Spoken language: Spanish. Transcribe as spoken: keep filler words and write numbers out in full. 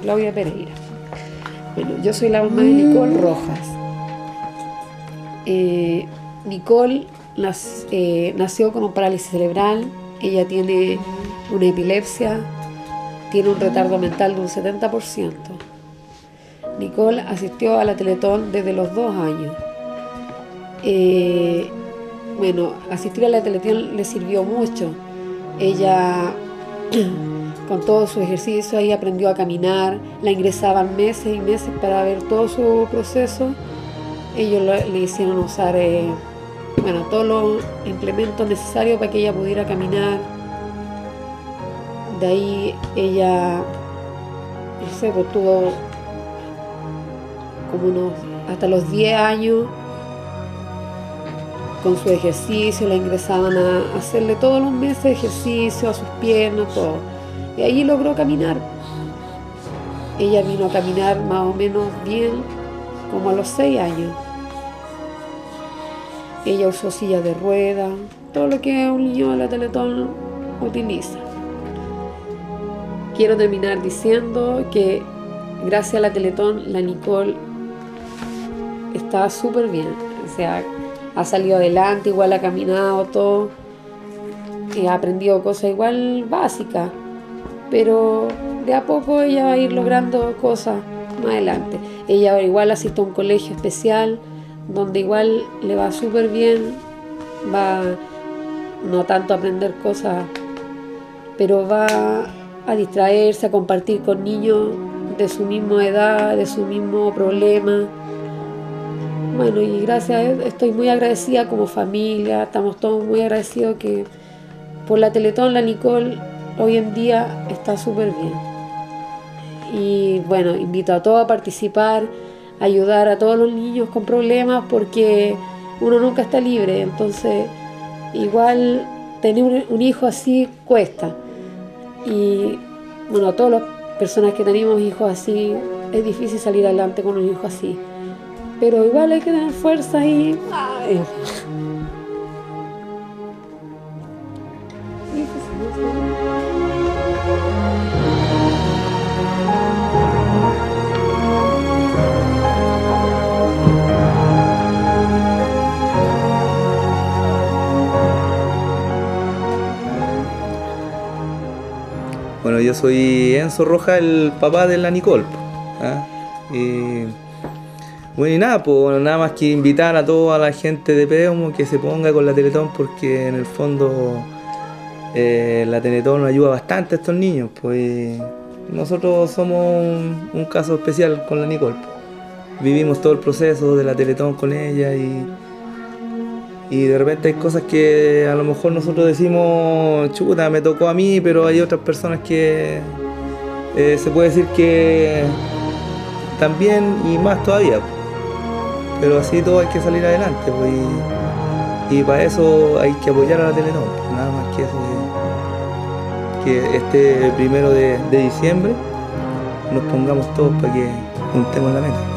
Claudia Pereira. Bueno, yo soy la mamá de Nicole Rojas. Eh, Nicole nas, eh, nació con un parálisis cerebral. Ella tiene una epilepsia, tiene un retardo mental de un setenta por ciento. Nicole asistió a la Teletón desde los dos años. Eh, bueno, asistir a la Teletón le sirvió mucho. Ella, con todo su ejercicio, ahí aprendió a caminar. La ingresaban meses y meses para ver todo su proceso. Ellos lo, le hicieron usar eh, bueno, todos los implementos necesarios para que ella pudiera caminar. De ahí ella, no sé, pues tuvo como unos, hasta los diez años, con su ejercicio, la ingresaban a hacerle todos los meses ejercicio a sus piernas, todo. Y ahí logró caminar. Ella vino a caminar más o menos bien como a los seis años. Ella usó silla de ruedas, todo lo que un niño de la Teletón utiliza. Quiero terminar diciendo que gracias a la Teletón, la Nicole está súper bien. O sea, ha salido adelante, igual ha caminado todo, ha aprendido cosas igual básicas, pero de a poco ella va a ir logrando cosas más adelante. Ella igual asiste a un colegio especial, donde igual le va súper bien, va no tanto a aprender cosas, pero va a distraerse, a compartir con niños de su misma edad, de su mismo problema. Bueno, y gracias a él estoy muy agradecida como familia, estamos todos muy agradecidos que por la Teletón la Nicole hoy en día está súper bien. Y bueno, invito a todos a participar, a ayudar a todos los niños con problemas, porque uno nunca está libre, entonces igual tener un hijo así cuesta. Y bueno, a todas las personas que tenemos hijos así, es difícil salir adelante con un hijo así. Pero igual hay que tener fuerza y... Ay. Bueno, yo soy Enzo Rojas, el papá de la Nicole. ¿Ah? Y, bueno, y nada, pues nada más que invitar a toda la gente de Peumo que se ponga con la Teletón, porque en el fondo eh, la Teletón ayuda bastante a estos niños. Pues nosotros somos un, un caso especial con la Nicole. Vivimos todo el proceso de la Teletón con ella y, y de repente hay cosas que a lo mejor nosotros decimos, chuta, me tocó a mí, pero hay otras personas que eh, se puede decir que también y más todavía. Pero así todo hay que salir adelante, pues, y, y para eso hay que apoyar a la Teletón, pues, nada más que eso, que, que este primero de, de diciembre nos pongamos todos para que juntemos la meta.